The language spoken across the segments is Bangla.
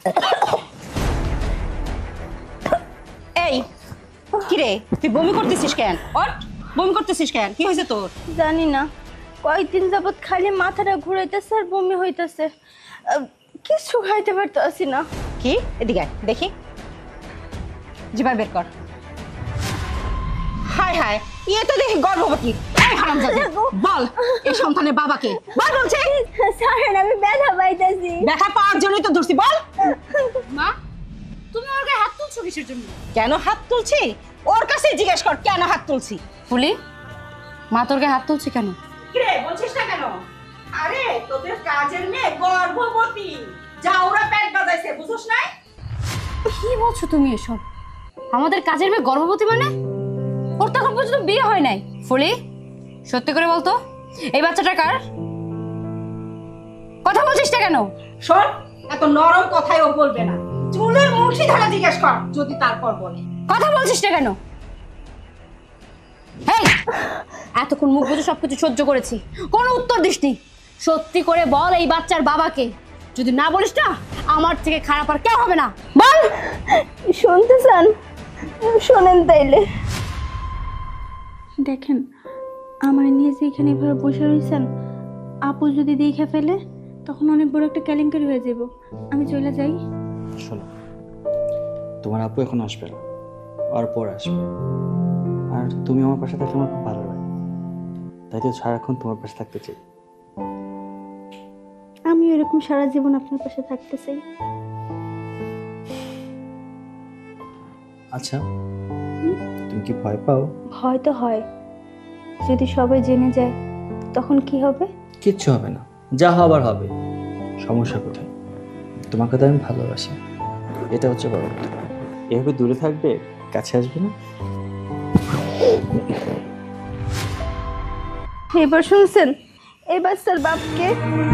এই কিরে, তুই বমি করতেছিস কেন? বমি করতেছিস কেন? কি হয়েছে তোর? জানি না, কয়েকদিন যাবত খালি মাথাটা ঘুরাইতেছে আর বমি হইতেছে, কিছু খাইতে পারতেছি না। কি? এদিকে দেখি, জিভা বের কর। হায় হায়, ইয়ে তো দেখি গর্ভবতী। এই হারামজাদি, বল এই সন্তানের বাবাকে বল। বলছে স্যার আমি ব্যথা পাইতেছি। ব্যথা পাওয়ার জন্যই তো ধরছি। বল। মা, তুমি ওর গায়ে হাত তুলছো কিসের জন্য? কেন হাত তুলছি ওর কাছে জিজ্ঞেস কর, কেন হাত তুলছি। ফুলি, মা তোর গায়ে হাত তুলছে কেন? কিরে বলছিস না কেন? আরে তোদের কাজের মেয়ে গর্ভবতী, যা ওরা পেট বাজাইছে, বুঝছ না? কি বলছো তুমি এসব? আমাদের কাজের মেয়ে গর্ভবতী মানে? ওর তো এখন পর্যন্ত বিয়ে হয় নাই। ফুলি, সত্যি করে বলতো এই বাচ্চাটা কার? কথা বলছিস না কেন? শোন, এত নরম কথাই ও বলবে না, চুলের মুঠি ধরে জিজ্ঞেস কর, যদি তারপর বলে। কথা বলছিস না কেন? হেই, এতক্ষণ মুখ বুঝে সবকিছু সহ্য করেছি, কোনো উত্তর দিসনি। সত্যি করে বল এই বাচ্চার বাবাকে। যদি না বলিস না, আমার থেকে খারাপ আর কেউ হবে না। বল। শুনতে চান? শোনেন তাইলে। দেখেন, আমার নিয়ে যে এখানে এভাবে বসে রয়েছেন, আপু যদি দেখে ফেলে তখন অনেক বড় একটা কেলেঙ্কারি হয়ে যাব। আমি চলে যাই। শোনো, তোমার আপু এখন আসবে না, আর পর আসবে। আর তুমি আমার পাশে থাকলে আমার খুব ভালো লাগে, তাই তো সারাক্ষণ তোমার পাশে থাকতে চাই। আমি এরকম সারা জীবন আপনার পাশে থাকতে চাই। আচ্ছা, তুমি কি ভয় পাও? ভয় তো হয়, যদি সবাই জেনে যায় তখন কি হবে? কিচ্ছু হবে না, যা হবার হবে। সমস্যা কোথায়? তোমাকে তো আমি ভালোবাসি, এটা হচ্ছে বড় কথা। এভাবে দূরে থাকবে, কাছে আসবে না। এবার শুনছেন এই বাচ্চার বাপকে?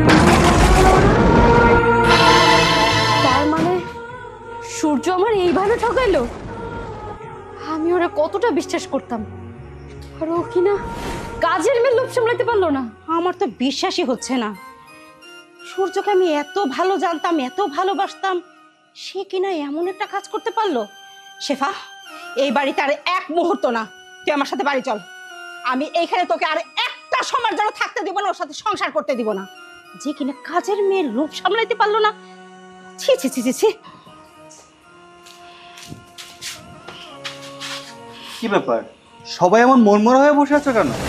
তার মানে সূর্য আমার এইভাবে ঠকাইলো? আমি ওরা কতটা বিশ্বাস করতাম, আর ও কিনা কাজের মেয়ে লোভ সামলাতে পারলো না। আমার তো বিশ্বাসই হচ্ছে না, সূর্যকে আমি এত ভালো জানতাম, এত ভালোবাসতাম, সে কিনা এমন একটা কাজ করতে পারলো। শেফা, এই বাড়িতে আর এক মুহূর্ত না, তুই আমার সাথে বাড়ি চল। আমি এইখানে তোকে আর একটা সময়ের জন্য থাকতে দিব না, ওর সাথে সংসার করতে দিব না। যে কিনা কাজের মেয়ের রূপ সামলাইতে পারলো না। ছি ছি ছি ছি ছি। কি ব্যাপার, সবাই এমন মনমরা হয়ে বসে আছো কেন?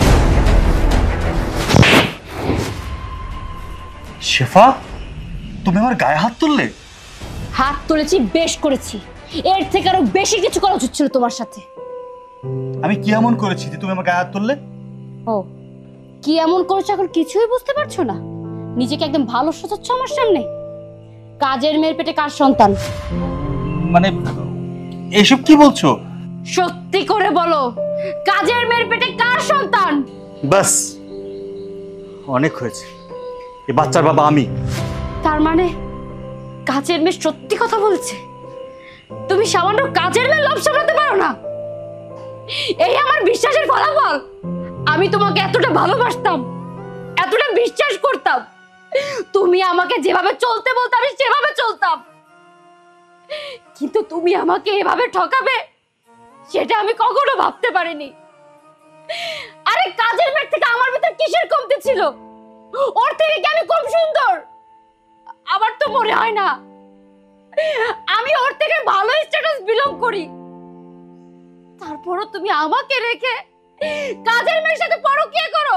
শেফা, তুমি আমার গায়ে হাত তুললে? হাত তুলেছি, বেশ করেছি। এর থেকে আরো বেশি কিছু করা উচিত ছিল তোমার সাথে। আমি কি এমন করেছি যে তুমি আমার গায়ে হাত তুললে? ও, কি এমন করেছো এখন কিছুই বুঝতে পারছো না? নিজেকে একদম ভালো সাজাচ্ছ আমার সামনে। কাজের মেয়ের পেটে কার সন্তান? মানে এইসব কি বলছো? সত্যি করে বলো, কাজের মেয়ের পেটে কার সন্তান? বাস, অনেক হয়েছে। এই বাচ্চার বাবা আমি। তার মানে কাজের মেয়ে সত্যি কথা বলছে? তুমি সামান্য কাজের মেয়ে লোভ সামলাতে পারো না? এই আমার বিশ্বাসের ফলাফল। আমি তোমাকে এতটা ভালোবাসতাম, এতটা বিশ্বাস করতাম, তুমি আমাকে যেভাবে চলতে বলতে আমি সেভাবে চলতাম, কিন্তু তুমি আমাকে এভাবে ঠকাবে সেটা আমি কখনো ভাবতে পারিনি। আরে কাজের মেয়ের থেকে আমার ভিতর কিসের কমতি ছিল? ওর থেকে কি আমি কম সুন্দর? আমার তো মনে হয় না। আমি ওর থেকে ভালো স্ট্যাটাস বিলং করি, তারপরও তুমি আমাকে রেখে কাজের মেয়ের সাথে পরকীয়া করো।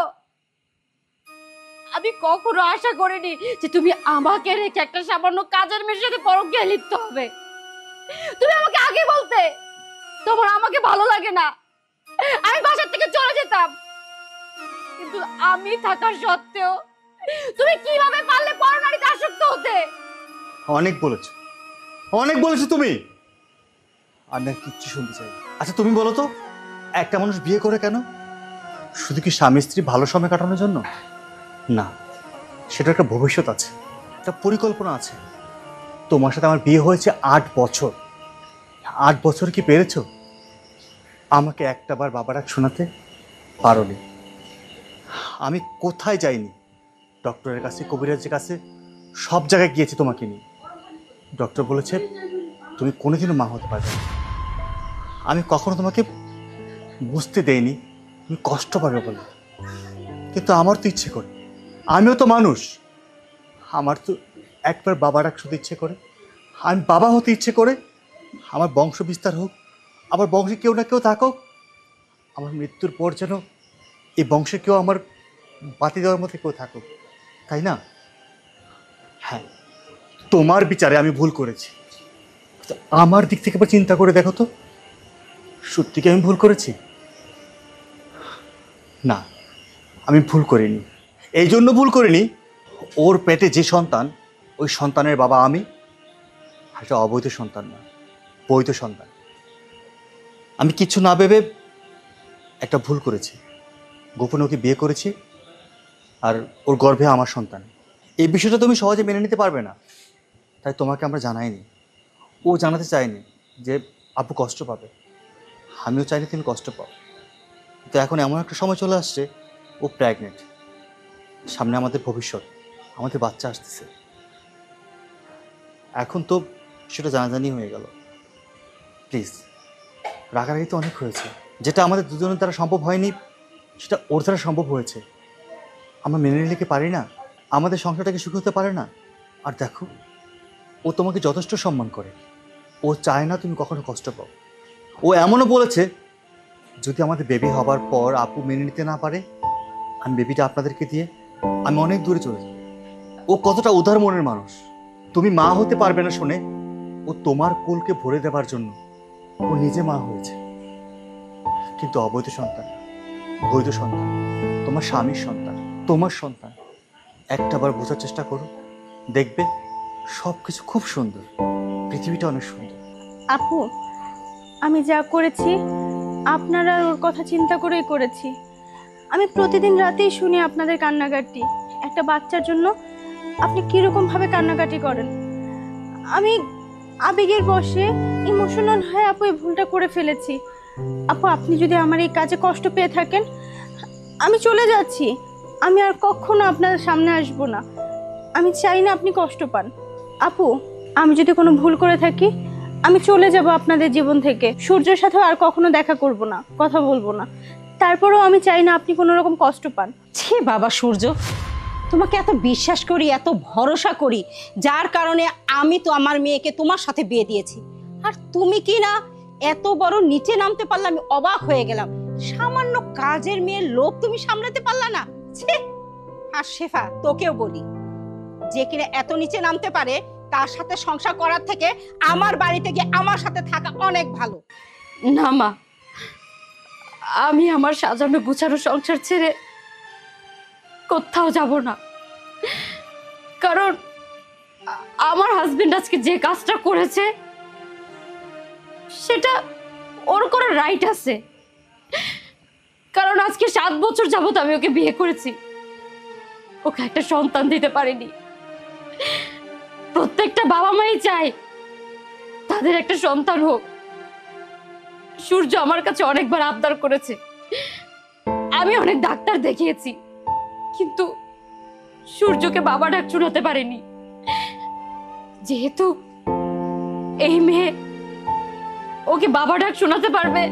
আমি কখনো আশা করিনি যে তুমি আমাকে রেখে একটা সামান্য কাজের মেয়ের সাথে পরকীয়া লিপ্ত হবে। তুমি আমাকে আগে বলতে তোমার আমাকে ভালো লাগে না, আমি বাসা থেকে চলে যেতাম। কিন্তু আমি থাকা সত্ত্বেও তুমি কিভাবে পারলে পরনারীতে আসক্ত হতে? অনেক বলেছো, অনেক বলেছো তুমি। আমি আর কিচ্ছু শুনতে চাই না। আচ্ছা তুমি বলো তো, একটা মানুষ বিয়ে করে কেন? শুধু কি স্বামী স্ত্রী ভালো সময় কাটানোর জন্য? না, সেটা একটা ভবিষ্যৎ আছে, একটা পরিকল্পনা আছে। তোমার সাথে আমার বিয়ে হয়েছে 8 বছর। 8 বছর কি পেরেছো আমাকে একটাবার বাবার ডাক শোনাতে? পারোনি। আমি কোথায় যাইনি, ডক্টরের কাছে, কবিরাজের কাছে, সব জায়গায় গিয়েছি তোমাকে নিয়ে। ডক্টর বলেছে তুমি কোনোদিনও মা হতে পারবে না। আমি কখনো তোমাকে বুঝতে দেইনি তুমি কষ্ট পাবে বলে, কিন্তু আমার তো ইচ্ছে করে, আমিও তো মানুষ, আমার তো একবার বাবা ডাক শুধু ইচ্ছে করে, আমি বাবা হতে ইচ্ছে করে, আমার বংশ বিস্তার হোক, আমার বংশে কেউ না কেউ থাকুক, আমার মৃত্যুর পর যেন এই বংশে কেউ আমার বাতি দেওয়ার মতো কেউ থাকুক, তাই না? হ্যাঁ, তোমার বিচারে আমি ভুল করেছি, তো আমার দিক থেকে একবার চিন্তা করে দেখো তো, সত্যি কি আমি ভুল করেছি? না, আমি ভুল করিনি। এই জন্য ভুল করিনি, ওর পেটে যে সন্তান, ওই সন্তানের বাবা আমি, এটা অবৈধ সন্তান না, বৈধ সন্তান। আমি কিচ্ছু না ভেবে একটা ভুল করেছি, গোপনে ওকে বিয়ে করেছি, আর ওর গর্ভে আমার সন্তান। এই বিষয়টা তুমি সহজে মেনে নিতে পারবে না, তাই তোমাকে আমরা জানাইনি। ও জানাতে চায়নি যে আপু কষ্ট পাবে, আমিও চাইনি তুমি কষ্ট পাও। তো এখন এমন একটা সময় চলে আসছে, ও প্রেগনেন্ট, সামনে আমাদের ভবিষ্যৎ, আমাদের বাচ্চা আসতেছে, এখন তো সেটা জানাজানি হয়ে গেল। প্লিজ, রাগারাগি তো অনেক হয়েছে, যেটা আমাদের দুজনের দ্বারা সম্ভব হয়নি সেটা ওর দ্বারা সম্ভব হয়েছে। আমরা মেনে নিলে কি পারি না? আমাদের সংসারটাকে সুখী হতে পারে না? আর দেখো, ও তোমাকে যথেষ্ট সম্মান করে, ও চায় না তুমি কখনো কষ্ট পাও। ও এমনও বলেছে যদি আমাদের বেবি হবার পর আপু মেনে নিতে না পারে, আমি বেবিটা আপনাদেরকে দিয়ে আমি অনেক দূরে চলে যাব। ও কতটা উদার মনের মানুষ, তুমি মা হতে পারবে না শুনে ও তোমার কোলকে ভরে দেবার জন্য ও নিজে মা হয়েছে। কিন্তু অবৈধ সন্তান, বৈধ সন্তান, তোমার স্বামীর সন্তান, তোমার সন্তান। একটাবার বোঝার চেষ্টা করো, দেখবে সব কিছু খুব সুন্দর, পৃথিবীটা অনেক সুন্দর। আপু, আমি যা করেছি আপনারা আর ওর কথা চিন্তা করেই করেছি। আমি প্রতিদিন রাতেই শুনি আপনাদের কান্নাকাটি, একটা বাচ্চার জন্য আপনি কীরকমভাবে কান্নাকাটি করেন। আমি আবেগের বশে ইমোশনাল হয়ে আপু এই ভুলটা করে ফেলেছি। আপু, আপনি যদি আমার এই কাজে কষ্ট পেয়ে থাকেন, আমি চলে যাচ্ছি, আমি আর কখনো আপনার সামনে আসব না। আমি চাই না আপনি কষ্ট পান। আপু, আমি যদি কোনো ভুল করে থাকি, আমি চলে যাব আপনাদের জীবন থেকে, সূর্যের সাথে আর কখনো দেখা করব না, কথা বলবো না। তারপরেও আমি চাই না আপনি কোনো রকম কষ্ট পান। ছি বাবা সূর্য, তোমাকে এত বিশ্বাস করি, এত ভরসা করি, যার কারণে আমি তো আমার মেয়েকে তোমার সাথে বিয়ে দিয়েছি, আর তুমি কি না এত বড় নিচে নামতে পারলে আমি অবাক হয়ে গেলাম। সামান্য কাজের মেয়ের লোভ তুমি সামলাতে পারলা না? ছি! আর শেফা, তোকেও বলি, যে কিনা এত নিচে নামতে পারে, তার সাথে সংসার করার থেকে আমার বাড়িতে গিয়ে আমার সাথে থাকা অনেক ভালো। না মা, আমি আমার সাজানো গুছানো সংসার ছেড়ে কোথাও যাব না, কারণ আমার হাজবেন্ড আজকে যে কাজটা করেছে সেটা ওর কোনো রাইট আছে। কারণ আজকে 7 বছর যাবত আমি ওকে বিয়ে করেছি, ওকে একটা সন্তান দিতে পারিনি। প্রত্যেকটা বাবা মাই চায় তাদের একটা সন্তান হোক। সূর্য আমার কাছে অনেকবার আবদার করেছে, আমি অনেক ডাক্তার দেখিয়েছি, কিন্তু সূর্যকে বাবা ডাক শোনাতে পারিনি। যেহেতু এই মেয়ে ওকে বাবা ডাক শোনাতে পারবে,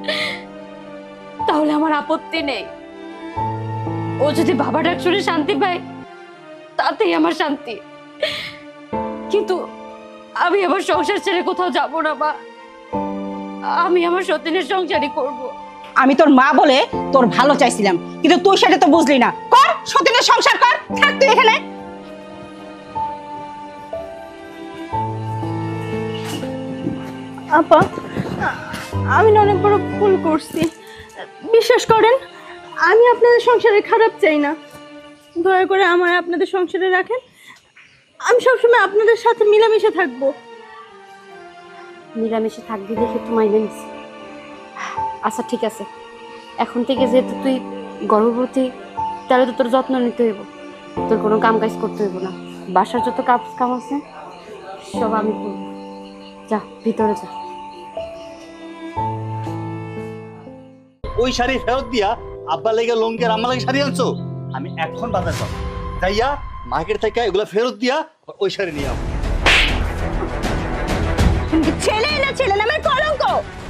তাহলে আমার আপত্তি নেই। ও যদি বাবা ডাক শুনে শান্তি পায়, তাতেই আমার শান্তি। কিন্তু আমি আমার সংসার ছেড়ে কোথাও যাব না মা, আমি আমার সতীনের সংসারই করব। আমি তোর মা বলে তোর ভালো চাইছিলাম, কিন্তু তুই সেটা তো বুঝলি না। কর সতীনের সংসার কর, থাক তুই এখানে। আপা, আমি না অনেক বড় ভুল করছি, বিশ্বাস করেন। আমি আপনাদের সংসারে খারাপ চাই না, দয়া করে আমার আপনাদের সংসারে রাখেন। আমি সবসময় আপনাদের সাথে মিলেমিশে থাকবো। মিলামিশে থাকবি দেখে তো মাইনে নিছি। আচ্ছা ঠিক আছে, এখন থেকে যেহেতু তুই গর্ভবতী, তাহলে তো তোর যত্ন নিতে হইব, তোর কোনো কাম কাজ করতে হইব না। বাসার যত কাম আছে সব আমি করব। যা ভিতরে যা। ওই শাড়ি ফেরত দিয়া আব্বা লেগে লঙ্কি আর আম্মা লেগে শাড়ি আনছো? আমি এখন বাজার পাবো, যাইয়া মার্কেট থেকে এগুলো ফেরত দিয়া ওই শাড়ি নিয়ে আসবো। তুমি কি ছেলে না ছেলে নামের কলঙ্ক?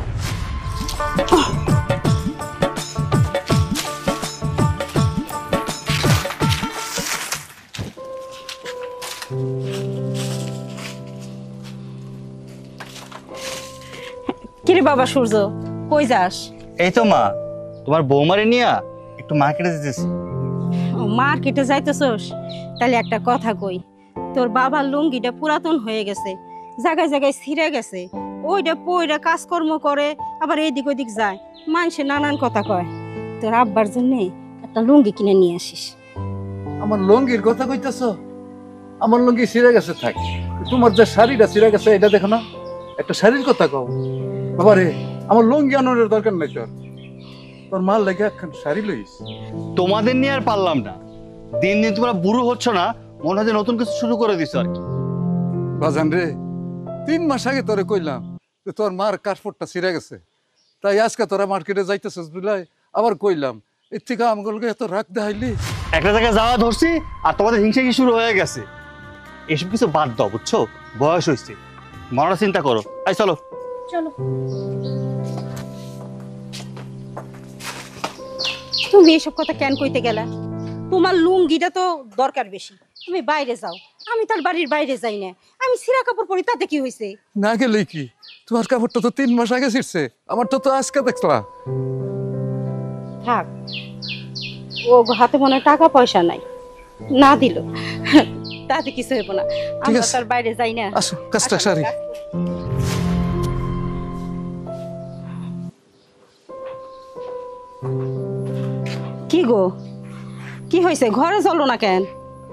কিরে বাবা সূর্য, কই যাস? এই তো মা, তোমার বৌমারে নিয়ে একটু মার্কেটে যেতেছি। মার্কেটে যাইতেছস? তাহলে একটা কথা কই, তোর বাবার লুঙ্গিটা পুরাতন হয়ে গেছে, জায়গায় জায়গায় ছিঁড়ে গেছে, ওইটা পইরা কাজকর্ম করে, আবার এদিক ওইদিক যায়, মানুষে নানান কথা কয়। তোর আব্বার জন্য একটা লুঙ্গি কিনে নিয়ে আসিস। আমার লুঙ্গির কথা কইতেছ? আমার লুঙ্গি ছিঁড়ে গেছে থাক, তোমার যে শাড়িটা ছিঁড়ে গেছে এটা দেখো না, একটা শাড়ির কথা কও। বাবা রে, আমার লুঙ্গি আনানোর দরকার নাই, তোর মাল লেগে একখান শাড়ি লইস। তোমাদের নিয়ে আর পারলাম না, দিন দিন তোমরা বুড়ো হচ্ছ না, মনে হয় যে নতুন কিছু শুরু করে দিছো আর কি। বাজান রে, 3 মাস আগে তোরে কইলাম যে তোর মার কাশপটটা ছিঁড়ে গেছে, তাই আজকে তোরা মার্কেটে যাইতেছিস বুঝলাই, আবার কইলাম এর থেকে আমাকে এত রাগ দেখাইলি। একটা জায়গায় যাওয়া ধরছি আর তোমাদের হিংসা কি শুরু হয়ে গেছে। এসব কিছু বাদ দাও, বুঝছো? বয়স হয়েছে, মরার চিন্তা করো। আই চলো চলো। তুমি এসব কথা কেন কইতে গেলা? তোমার লুঙ্গিটা তো দরকার বেশি, তুমি বাইরে যাও, আমি তার বাড়ির বাইরে যাই না, আমি ছিঁড়া কাপড় পরি, তাতে কি হয়েছে? না গেলে কি, তোমার কাপড়টা তো 3 মাস আগে ছিঁড়ছে, আমারটা তো আজকে দেখলা। থাক, ও হাতে মনে হয় টাকা পয়সা নাই, না দিল তাতে কিছু হইব না, ঠিক আমরা আছে। তার বাইরে যাই না। আসো, কাজটা সারি। কি গো, কি হয়েছে? ঘরে চলো না কেন?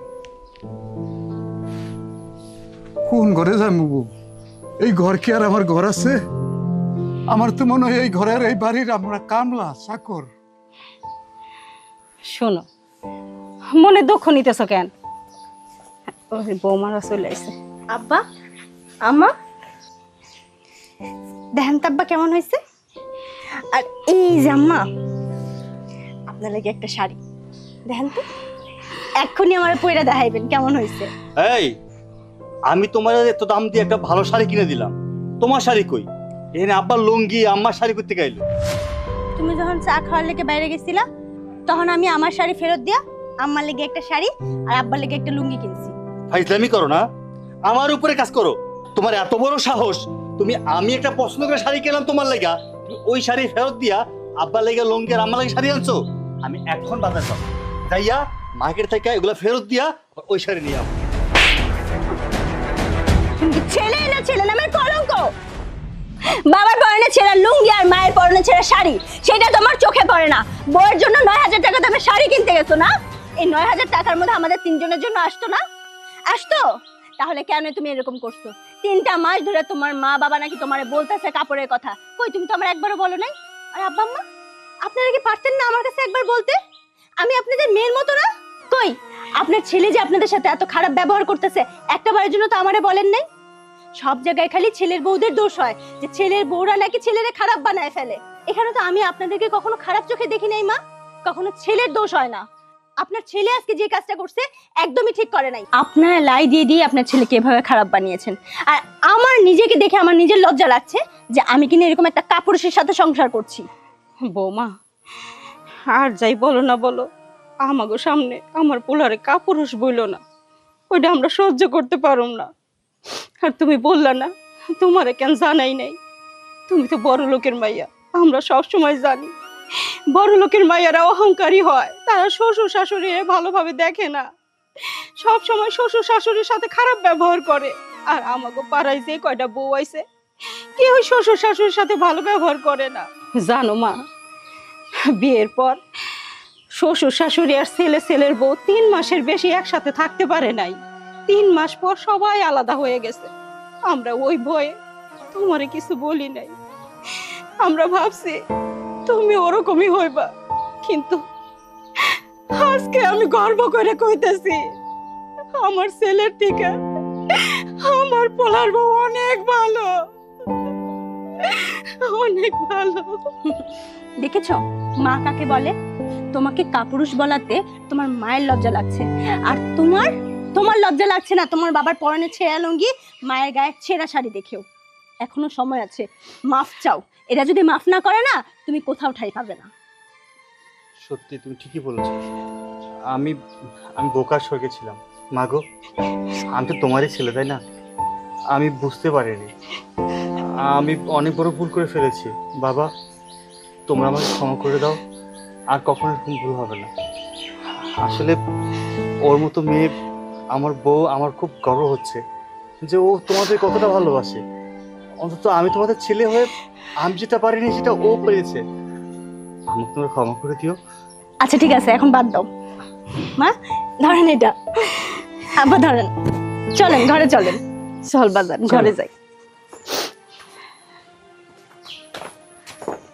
কোন ঘরে যাবো? এই ঘর কি আর আমার ঘর আছে? আমার তো মনে হয় এই ঘরের এই বাড়ির আমরা কামলা চাকর। শোনো, মনে দুঃখ নিতেছ কেন? ওই বৌমারা চলে আসছে। আব্বা, আম্মা, দেখেন তো আব্বা কেমন হয়েছে। আর এই যে আম্মা, আপনার লাগে একটা শাড়ি, দেখেন তো, এক্ষুনি আমার পয়রা দেখাইবেন কেমন হয়েছে। এই, আমি তোমার এত দাম দিয়ে একটা ভালো শাড়ি কিনে দিলাম, তোমার শাড়ি কই? এখানে আব্বার লুঙ্গি, আম্মার শাড়ি করতে গাইলো। তুমি যখন চা খাওয়ার লেগে বাইরে গেছিলা, তখন আমি আমার শাড়ি ফেরত দিয়া আম্মার লেগে একটা শাড়ি আর আব্বার লেগে একটা লুঙ্গি কিনছি। ফাইজলামি করো না, আমার উপরে কাজ করো। তোমার এত বড় সাহস, আমি একটা পছন্দ করে শাড়ি কিনলাম তোমার লাগা, তুমি ওই শাড়ি ফেরত দিয়া আব্বার লেগে লুঙ্গি আর আম্মার লাগে শাড়ি আনছো। আমি এখন বাজার যাবো, যাইয়া মার্কেট থেকে এগুলা ফেরত দিয়া ওই শাড়ি নিয়ে আসবো। তুমি কি ছেলে না ছেলে নামের কলঙ্ক? বাবার পরনে ছেঁড়া লুঙ্গি আর মায়ের পরনে ছেঁড়া শাড়ি, সেটা তোমার চোখে পড়ে না। বউয়ের জন্য 9,000 টাকা দামের শাড়ি কিনতে গেছো না? এই 9,000 টাকার মধ্যে আমাদের 3 জনের জন্য আসতো না? আসতো? তাহলে কেন তুমি এরকম করছো? 3টা মাস ধরে তোমার মা বাবা নাকি তোমারে বলতেছে কাপড়ের কথা, কই তুমি তো আমার একবারও বলো নাই। আর আব্বা আম্মা, আপনারা কি পারতেন না আমার কাছে একবার বলতে? আমি আপনাদের মেয়ের মতো না? কই আপনার ছেলে যে আপনাদের সাথে এত খারাপ ব্যবহার করতেছে, একটা বারের জন্য তো আমারে বলেন নাই? সব জায়গায় খালি ছেলের বউদের দোষ হয়, যে ছেলের বউরা নাকি ছেলেরে খারাপ বানায় ফেলে। এখানে তো আমি আপনাদেরকে কখনো খারাপ চোখে দেখি নাই মা, কখনো ছেলের দোষ হয় না। আপনার ছেলে আজকে যে কাজটা করছে একদমই ঠিক করে নাই। আপনারা লাই দিয়ে দিয়ে আপনার ছেলেকে এভাবে খারাপ বানিয়েছেন। আর আমার নিজেকে দেখে আমার নিজের লজ্জা লাগছে যে আমি কিনা এরকম একটা কাপুরুষের সাথে সংসার করছি। বৌমা, আর যাই বলো না বলো, আমাগো সামনে আমার পোলারে কাপুরুষ বইলো না, ওইটা আমরা সহ্য করতে পারুম না। আর তুমি বললা না তোমারে কেন জানাই নাই? তুমি তো বড় লোকের মাইয়া, আমরা সব সময় জানি বড় লোকের মাইয়ারা অহংকারী হয়, তারা শ্বশুর শাশুড়ি ভালোভাবে দেখে না, সব সময় শ্বশুর শাশুড়ির সাথে খারাপ ব্যবহার করে। আর আমাগো পাড়ায় যে কয়টা বউ আইছে, কেউ শ্বশুর শাশুড়ির সাথে ভালো ব্যবহার করে না। জানো মা, বিয়ের পর শ্বশুর শাশুড়ি আর ছেলের বউ 3 মাসের বেশি একসাথে থাকতে পারে নাই। 3 মাস পর সবাই আলাদা হয়ে গেছে। আমরা ওই ভয়ে তোমারে কিছু বলি নাই, আমরা ভাবছি তুমি ওরকমই হইবা, কিন্তু আজকে আমি গর্ব করে কইতেছি আমার ছেলের থেকে আমার পোলার বউ অনেক ভালো, অনেক ভালো। দেখেছো মা কাকে বলে? তোমাকে কাপুরুষ বলাতে তোমার মায়ের লজ্জা লাগছে, আর তোমার তোমার লজ্জা লাগছে না তোমার বাবার পরনে ছেঁড়া লুঙ্গি, মায়ের গায়ে ছেঁড়া শাড়ি দেখেও? এখনো সময় আছে, মাফ চাও। এরা যদি মাফ না করে না, তুমি কোথাও ঠাঁই পাবে না। সত্যি তুমি ঠিকই বলেছো। আমি আমি বোকার স্বর্গে ছিলাম। মাগো, আমি তো তোমারই ছেলে, তাই না? আমি বুঝতে পারিনি, আমি অনেক বড় ভুল করে ফেলেছি। বাবা, তোমরা আমাকে ক্ষমা করে দাও, আর কখনো এরকম ভুল হবে না। আসলে ওর মতো মেয়ে, আমার বউ, আমার খুব গর্ব হচ্ছে যে ও তোমাদের কতটা ভালোবাসে। অন্তত আমি তোমাদের ছেলে হয়ে আমি যেটা পারিনি সেটা ও পেরেছে। আমাকে তোমরা ক্ষমা করে দিও। আচ্ছা ঠিক আছে, এখন বাদ দাও। মা ধরেন এটা, আব্বা ধরেন, চলেন ঘরে চলেন। চল বাজার, ঘরে যাই।